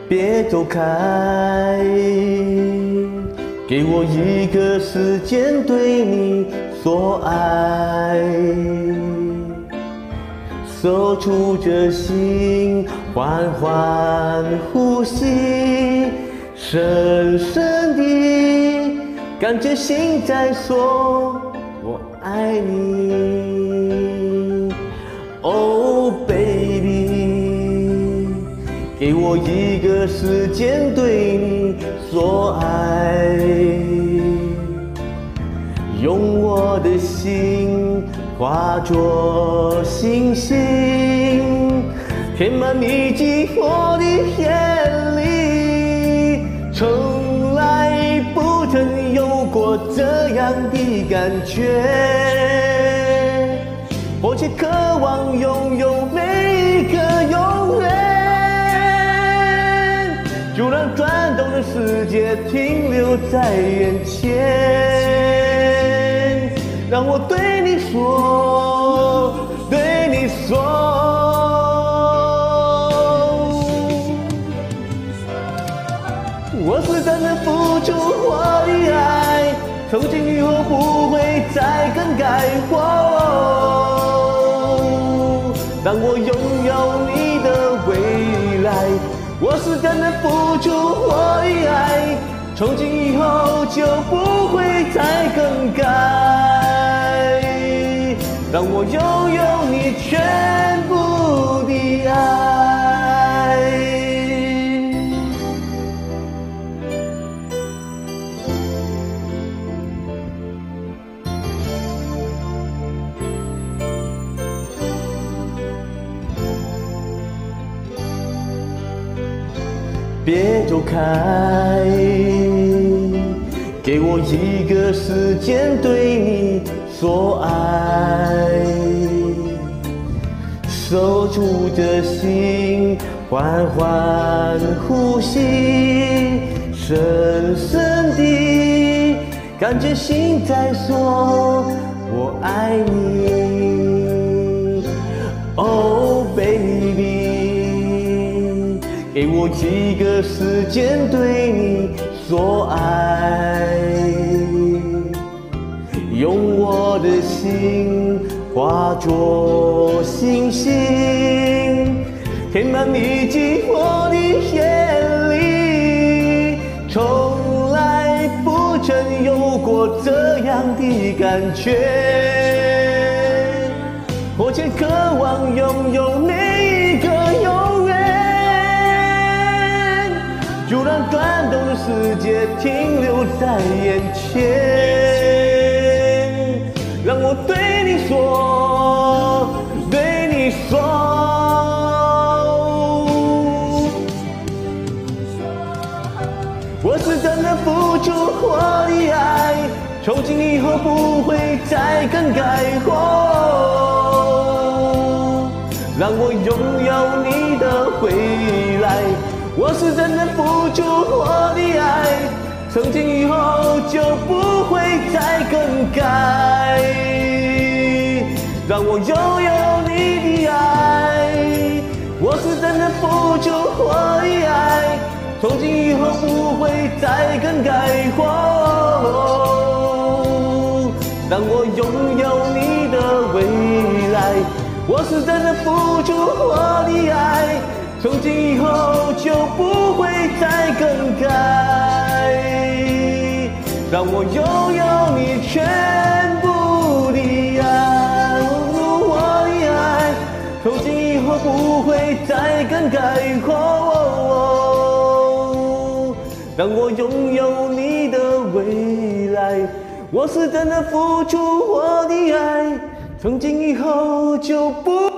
别走开，给我一个时间对你说爱，守住这心，缓缓呼吸，深深地感觉心在说我爱你。Oh baby， 给我一个时间对你说爱，用我的心化作星星，填满你寂寞的眼里，从来不曾有过这样的感觉，迫切渴望拥有每一个永远，就让转动的世界停留在眼前，让我对你说，对你说，我是真的付出我的爱，从今以后不会再更改。当我拥有你的未来，我是真的付出我的爱，从今以后就不会再更改，让我拥有你全部的爱。别走开，给我一个时间对你说爱，守住这心，缓缓呼吸，深深地感觉心在说我爱你。Oh baby， 给我一个时间对你说爱，用我的心化作星星，填满你寂寞的眼里，从来不曾有过这样的感觉，迫切渴望拥有每一个永远，就让转动的世界停留在眼前，让我对你说，对你说，我是真的付出我的爱，从今以后不会再更改。让我拥有你的未来，我是真的付出我的爱，从今以后就不会再更改，让我拥有你的爱，我是真的付出我的爱，从今以后不会再更改。让我拥有你的未来，我是真的付出我的爱，从今以后就不会再更改，让我拥有你全部的爱，我的爱，从今以后不会再更改。让我拥有你的未来，我是真的付出我的爱，从今以后就不